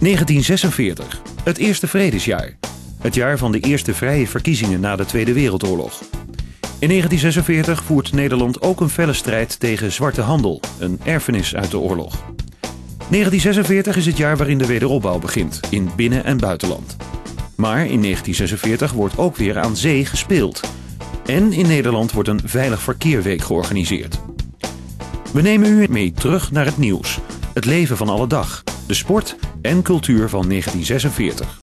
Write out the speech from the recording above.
1946, het eerste vredesjaar. Het jaar van de eerste vrije verkiezingen na de Tweede Wereldoorlog. In 1946 voert Nederland ook een felle strijd tegen zwarte handel, een erfenis uit de oorlog. 1946 is het jaar waarin de wederopbouw begint, in binnen- en buitenland. Maar in 1946 wordt ook weer aan zee gespeeld. En in Nederland wordt een veilig verkeerweek georganiseerd. We nemen u mee terug naar het nieuws, het leven van alle dag, de sport en cultuur van 1946.